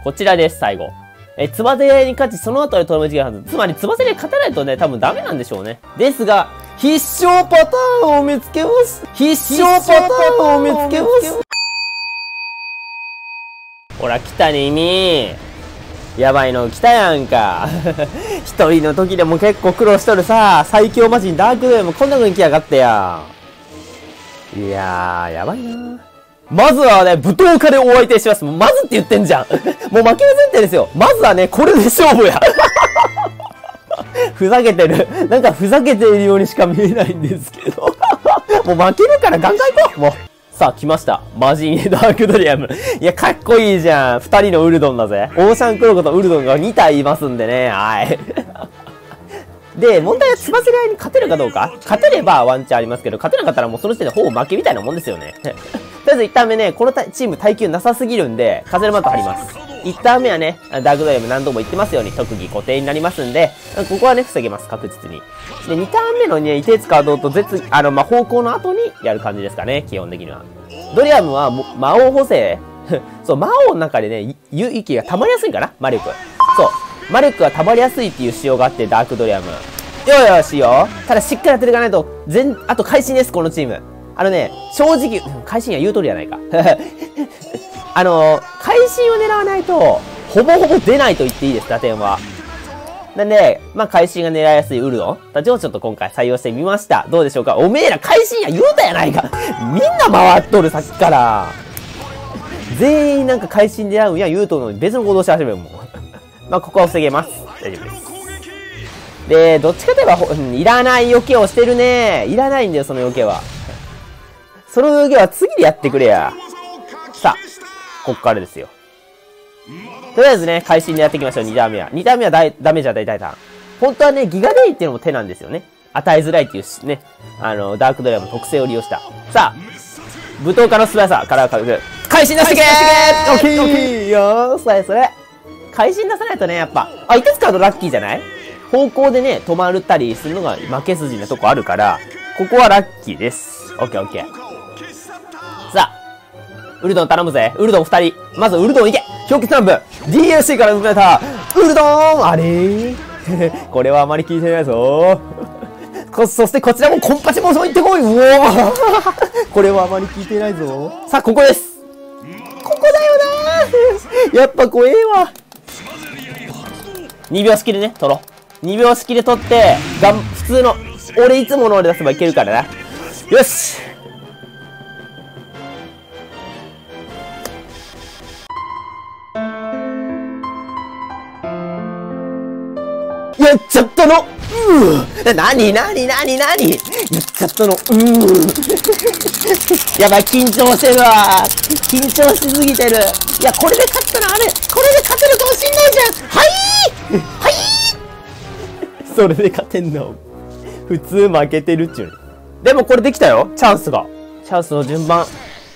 こちらです、最後。つばぜり合いに勝ち、その後でとどめつけるはず。つまり、つばぜり合い勝たないとね、多分ダメなんでしょうね。ですが、必勝パターンを見つけます。必勝パターンを見つけます。ほら、来たね、意味。やばいの来たやんか。一人の時でも結構苦労しとるさ、最強魔人ダークドゥエもこんな風に来やがってや。いやー、やばいな。まずはね、舞踏家でお相手します。もうまずって言ってんじゃん。もう負ける前提ですよ。まずはね、これで勝負や。ふざけてる。なんかふざけているようにしか見えないんですけど。もう負けるからガンガン行こう。もう。さあ、来ました。魔人ダークドリアム。いや、かっこいいじゃん。二人のウルドンだぜ。オーシャンクロコとウルドンが2体いますんでね。はい。で、問題はつばぜり合いに勝てるかどうか。勝てればワンチャンありますけど、勝てなかったらもうその時点でほぼ負けみたいなもんですよね。とりあえず1ターン目ね、このチーム耐久なさすぎるんで、風のマット張ります。1ターン目はね、ダークドリアム何度も言ってますように特技固定になりますんで、ここはね、防げます、確実に。で、2ターン目のね、凍てつかどうと方向の後にやる感じですかね、基本的には。ドリアムは魔王補正そう、魔王の中でね、息が溜まりやすいかな魔力。そう。魔力が溜まりやすいっていう仕様があって、ダークドリアム。よしよ。ただしっかり当てていかないと、あと会心です、このチーム。正直、会心は言う通りじゃないか。会心を狙わないと、ほぼほぼ出ないと言っていいです、打点は。なんで、まあ、会心が狙いやすいウルドンたちをちょっと今回採用してみました。どうでしょうか。おめえら会心や言うたやないか。みんな回っとる、さっきから。全員なんか会心狙うんや言うとるのに別の行動し始めるもん。まあ、ここは防げます。大丈夫です。で、どっちかといえば、いらない余計をしてるね。いらないんだよ、その余計は。その余計は次でやってくれや。さあ、こっからですよ。とりあえずね、会心でやっていきましょう、2ターン目は。2ターン目はダメージ与えたいターン。本当はね、ギガデイっていうのも手なんですよね。与えづらいっていうね、ダークドライブの特性を利用した。さあ、舞踏家の素早さからかく。会心出してけーオッケーよーそれ。会心出さないとね、やっぱ。いつ使うとラッキーじゃない方向でね、止まったりするのが負け筋なとこあるから、ここはラッキーです。オッケーオッケー。さあ、ウルドン頼むぜ。ウルドン2人。まずウルドンいけ氷結乱舞 !DLC から生まれたウルドンあれーこれはあまり効いてないぞそしてこちらもコンパチモーションいってこいうおーこれはあまり効いてないぞさあ、ここですここだよなーやっぱ怖えわ2秒スキルね、取ろう。2秒スキル取って、普通の、俺いつもの俺出せばいけるからな。よしやっちゃったのなにやっちゃったのやばい、緊張してるわ緊張しすぎてるいや、これで勝ったらこれで勝てるかもしんないじゃんはいそれで勝てんの普通負けてるっちゅう。でもこれできたよチャンスの順番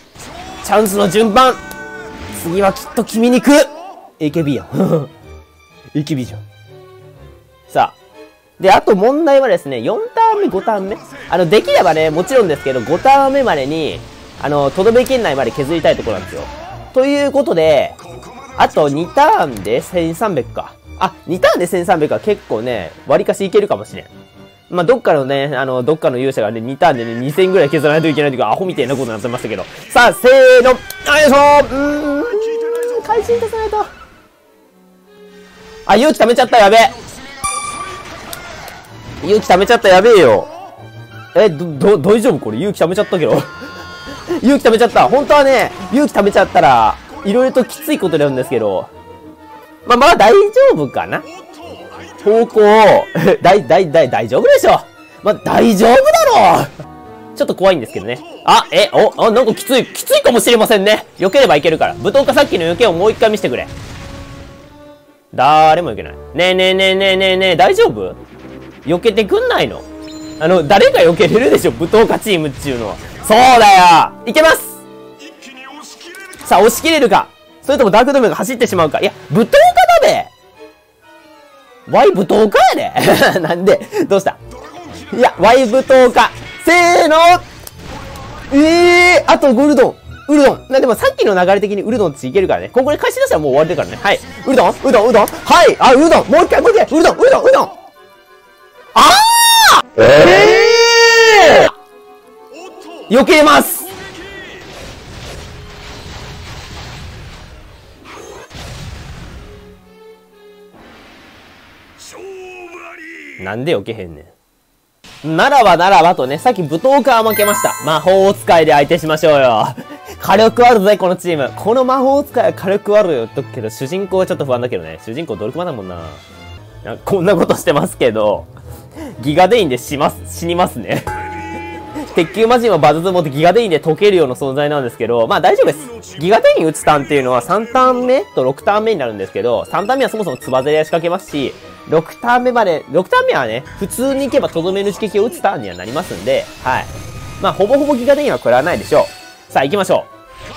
次はきっと君に行く AKB やAKB じゃんさあ。で、あと問題はですね、4ターン目、5ターン目できればね、もちろんですけど、5ターン目までに、とどめ圏内まで削りたいところなんですよ。ということで、あと2ターンで1300か。2ターンで1300は結構ね、割かしいけるかもしれん。まあ、どっかの勇者がね、2ターンでね、2000ぐらい削らないといけないというか、アホみたいなことになってましたけど。さあ、せーの、よいしょ会心出さないと。勇気溜めちゃった、やべえ。勇気溜めちゃった、やべえよ。大丈夫これ勇気溜めちゃったけど。勇気溜めちゃった。本当はね、勇気溜めちゃったら、いろいろときついことなんですけど。まあ大丈夫かな方向、大丈夫でしょ。まあ大丈夫だろう。ちょっと怖いんですけどね。なんかきついかもしれませんね。避ければいけるから。舞踏家さっきの避けをもう一回見せてくれ。誰も避けない。ねえ、大丈夫避けてくんないの誰が避けれるでしょ舞踏家チームっちゅうのは。そうだよいけますさあ、押し切れるかそれともダークドームが走ってしまうかいや、舞踏家だべワイ舞踏家やでなんでどうしたいや、ワイ舞踏家せーのあとゴルドンウルドン。でもさっきの流れ的にウルドンっていけるからね。ここで返し出したらもう終わりだからね。はい。ウルドンはい。ウルドンもう一回ウルドンああ避けます。なんで避けへんねん。ならばとね、さっき舞踏家は負けました。魔法使いで相手しましょうよ。火力あるぜ、このチーム。この魔法使いは火力あるよ。とけど、主人公はちょっと不安だけどね。主人公ドルクマだもんな。こんなことしてますけど、ギガデインで死にますね。鉄球魔人はバズズモってギガデインで解けるような存在なんですけど、まあ大丈夫です。ギガデイン打つターンっていうのは3ターン目と6ターン目になるんですけど、3ターン目はそもそもつばぜり合い仕掛けますし、6ターン目はね、普通に行けばとどめの刺激を打つターンにはなりますんで、はい。まあほぼほぼギガデインは食らわないでしょう。さあ行きましょ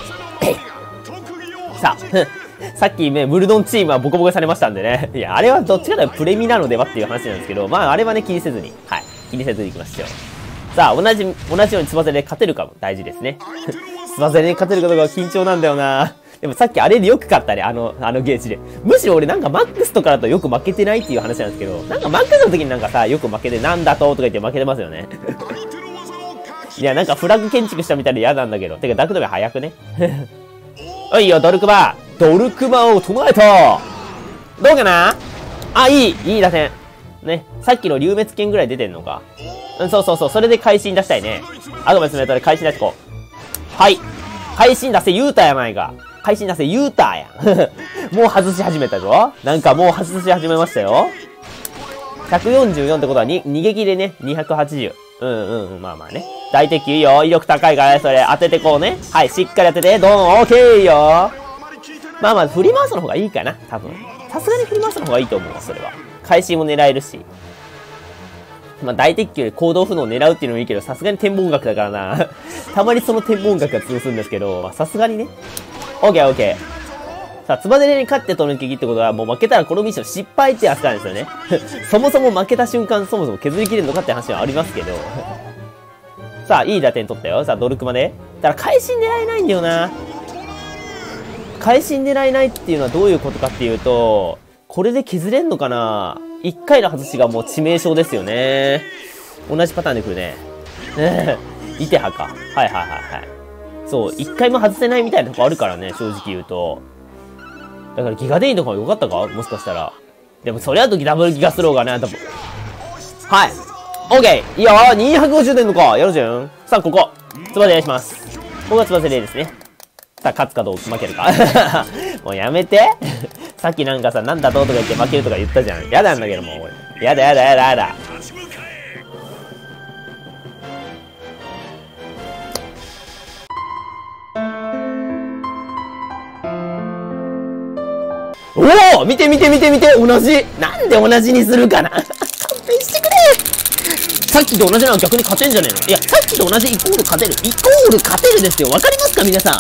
う。さあ、さっきね、ブルドンチームはボコボコされましたんでね。いや、あれはどっちかというとプレミなのではっていう話なんですけど、まああれはね、気にせずに、はい。気にせずに行きましょう。さあ、同じようにつばぜりで勝てるかも大事ですね。つばぜりに勝てるかどうか緊張なんだよな。でもさっきあれでよく勝ったね、あのゲージで。むしろ俺なんかマックスとかだとよく負けてないっていう話なんですけど、なんかマックスの時になんかさ、よく負けてなんだとか言って負けてますよね。いや、なんかフラグ建築したみたいで嫌なんだけど。てか、ダクドメ早くね。おいよ、ドルクマを唱えた。どうかなあ、いい打線。ね。さっきの竜滅剣ぐらい出てんのか。うん、そう。それで会心出したいね。アドバイスのやつで会心出してこう。はい。会心出せ言うたやないか。会心出せ言うたやん。もう外し始めたぞ。なんかもう外し始めましたよ。144ってことは逃げ切れね。280。まあまあね。大敵いいよ。威力高いからね、それ。当ててこうね。はい、しっかり当てて。ドーン、オーケーよ。まあまあ、振り回すの方がいいかな。多分。さすがに振り回すの方がいいと思うわ、それは。会心も狙えるし。まあ、大敵より行動不能を狙うっていうのもいいけど、さすがに天文学だからな。たまにその天文学が通すんですけど、まあ、さすがにね。オッケー。さあ、つばぜりに勝ってトルキギってことは、もう負けたらこのミッション失敗って扱いなんですよね。そもそも負けた瞬間、そもそも削り切れるのかって話はありますけど。さあ、いい打点取ったよ。さあ、ドルクマで。だから、会心狙えないんだよな。会心狙えないっていうのはどういうことかっていうと、これで削れんのかな？一回の外しがもう致命傷ですよね。同じパターンで来るね。イテハか。はい。そう、一回も外せないみたいなとこあるからね、正直言うと。だからギガデインとかも良かったかもしかしたら。でもそれだとダブルギガスローがね、多分。はい。オッケーいいよ250出んのかやるじゃん。さあ、ここ。つばぜりします。ここがつばぜりですね。さあ、勝つかどうか負けるか。もうやめて。さっきなんかさ、なんだととか言って負けるとか言ったじゃん。やだんだけどもう。やだ。おお見て同じなんで同じにするかな勘弁してくれさっきと同じなの逆に勝てんじゃねえのいや、さっきと同じイコール勝てるですよ。わかりますか皆さん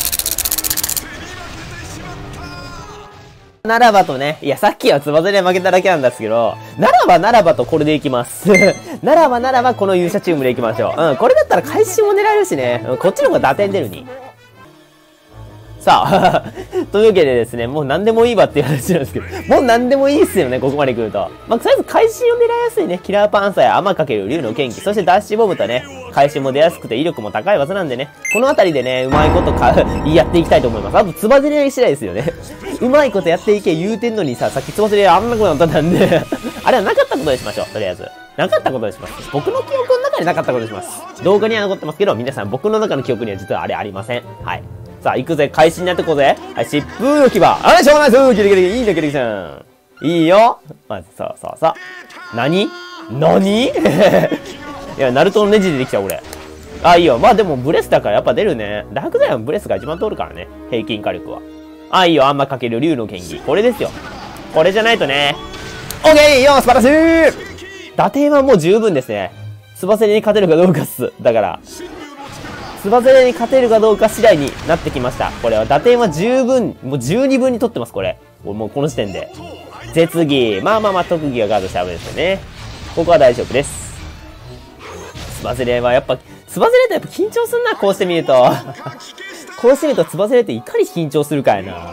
ならばとね、いや、さっきはつばぜりで負けただけなんですけど、ならばとこれでいきます。ならばこの勇者チームでいきましょう。これだったら会心も狙えるしね、こっちの方が打点出るに。さあ、というわけでですね、もう何でもいいわっていう話なんですけど、もう何でもいいっすよね、ここまで来ると。まあ、とりあえず会心を狙いやすいね、キラーパンサーやアマかける竜の剣気、そしてダッシュボムとね、会心も出やすくて威力も高い技なんでね、このあたりでね、うまいことやっていきたいと思います。あと、つばぜり合い次第ですよね。うまいことやっていけ言うてんのにさ、さっきつばぜり合いあんなことになったんで、あれはなかったことにしましょう、とりあえず。なかったことにします。僕の記憶の中でなかったことにします。動画には残ってますけど、皆さん僕の中の記憶には実はあれありません。はい。さあ、行くぜ。会心にやってこうぜ。はい、疾風置き場。あれしょうがないです。ギリギリ。いいね、ギリギリさん。いいよ。まず、そう。何いや、ナルトのネジでできた、俺。あ、いいよ。まあでも、ブレスだからやっぱ出るね。ダークザイアンブレスが一番通るからね。平均火力は。あ、いいよ。あんまかける竜の剣技。これですよ。これじゃないとね。オッケーいいよ素晴らしい打点はもう十分ですね。つばぜりに勝てるかどうかっす。だから。つばぜりに勝てるかどうか次第になってきました。これは打点は十分、もう十二分に取ってます、これ。もうこの時点で。絶技。まあ、特技がガードして危ないですよね。ここは大丈夫です。つばぜりはやっぱ、つばぜりってやっぱ緊張すんな、こうしてみると。ここうしてみるとつばぜり合いっていかに緊張するかやな。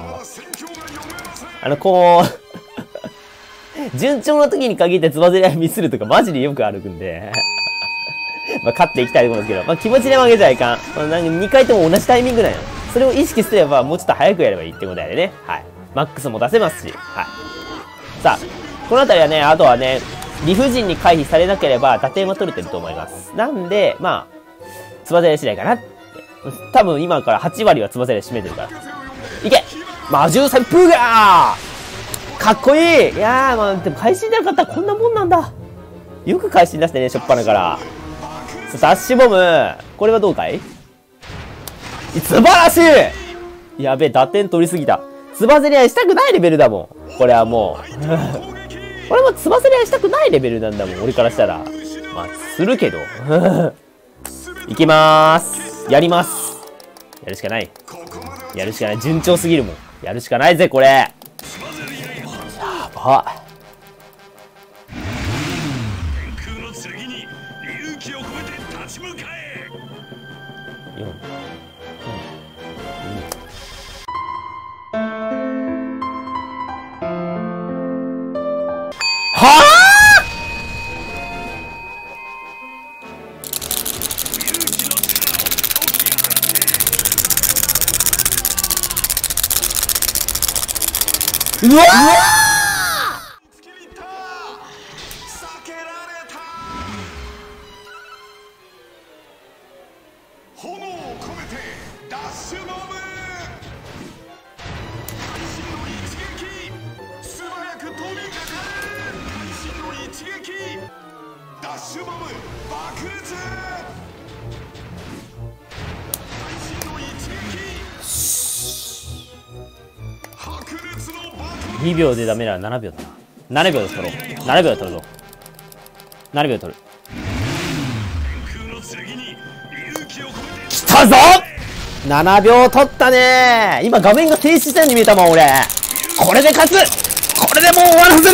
こう、順調な時に限ってつばぜり合いミスるとかマジでよくあるんで。まあ、勝っていきたいと思うんですけど、まあ、気持ちで負けちゃいかん。まあ、なんか2回とも同じタイミングなんよ。それを意識すれば、もうちょっと早くやればいいってことやでね。はい。マックスも出せますし。はい。さあ、この辺りはね、あとはね、理不尽に回避されなければ、打点は取れてると思います。なんで、まあ、つばぜり合いしないかなって。多分今から8割はつばぜり合い占めてるから。いけ魔獣旋風がかっこいい。いやー、まあ、でも会心なかったらこんなもんなんだ。よく会心出してね、しょっぱなから。ダッシュボム。これはどうかい？素晴らしい。やべえ、打点取りすぎた。つばぜり合いしたくないレベルだもん。これはもう。俺もつばぜり合いしたくないレベルなんだもん、俺からしたら。まあ、するけど。いきまーす。やります。やるしかない。やるしかない。順調すぎるもん。やるしかないぜ、これ。やば。はぁうわー炎を込めてダッシュボム会心の一撃素早く飛びかかる会心の一撃ダッシュボム爆裂会心の一撃白熱のバトル 2秒でダメなら7秒だな。7秒で取ろう。7秒で取るぞ。7秒で取る。来たぞ !7 秒取ったねー。今画面が停止したように見えたもん、俺。これで勝つ。これでもう終わらせる。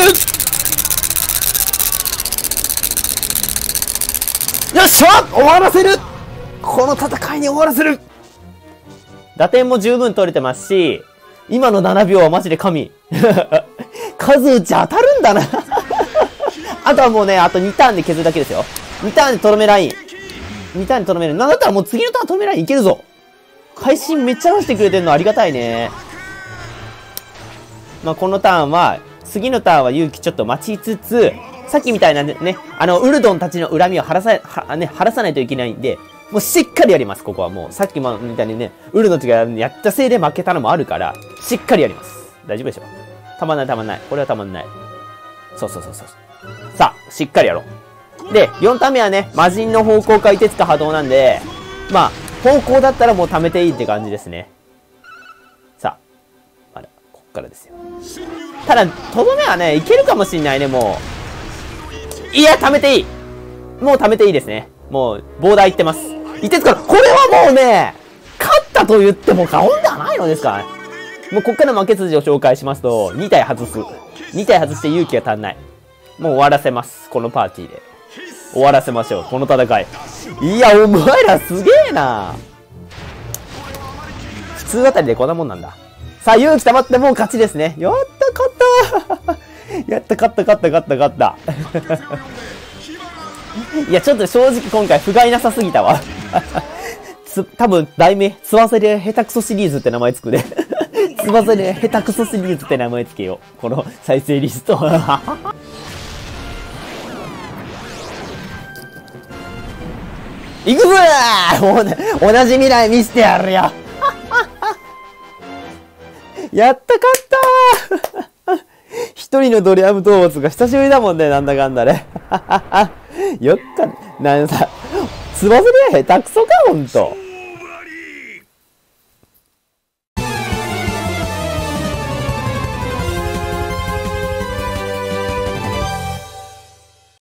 よっしゃ終わらせる。この戦いに終わらせる。打点も十分取れてますし、今の7秒はマジで神。数打ち当たるんだな。あとはもうね、あと2ターンで削るだけですよ。2ターンでとどめライン。2ターンでとどめる。なんだったらもう次のターンとどめラインいけるぞ。会心めっちゃ出してくれてるのありがたいね。まあ、このターンは、次のターンは勇気ちょっと待ちつつ、さっきみたいなね、ウルドンたちの恨みを晴らさないといけないんで、もうしっかりやります、ここはもう。さっきみたいにね、ウルドンたちがやったせいで負けたのもあるから、しっかりやります。大丈夫でしょ。たまんない、たまんない。これはたまんない。そう。さあ、しっかりやろう。で、4ターン目はね、魔人の方向かいてつか波動なんで、まあ、方向だったらもう貯めていいって感じですね。さあ、こっからですよ。ただ、とどめはね、いけるかもしんないね、もう。いや、貯めていい。もう貯めていいですね。もう、ボーダーいってます。いってつから、これはもうね、勝ったと言っても過言ではないのですからね。もうこっから負け筋を紹介しますと、2体外す。2体外して勇気が足んない。もう終わらせます。このパーティーで。終わらせましょう。この戦い。いや、お前らすげえな。普通あたりでこんなもんなんだ。さあ、勇気溜まってもう勝ちですね。やった勝ったやった勝ったいや、ちょっと正直今回不甲斐なさすぎたわ。多分、題名、つばぜり合い下手くそシリーズって名前つくね。つばぜり合い下手くそシリーズって名前つけよう。この再生リスト。いくぞー同じ未来見せてやるよやった勝ったー一人のドリアム動物が久しぶりだもんね、なんだかんだね。よっか、なんさ、つばぜり合い下手くそか、ほんと。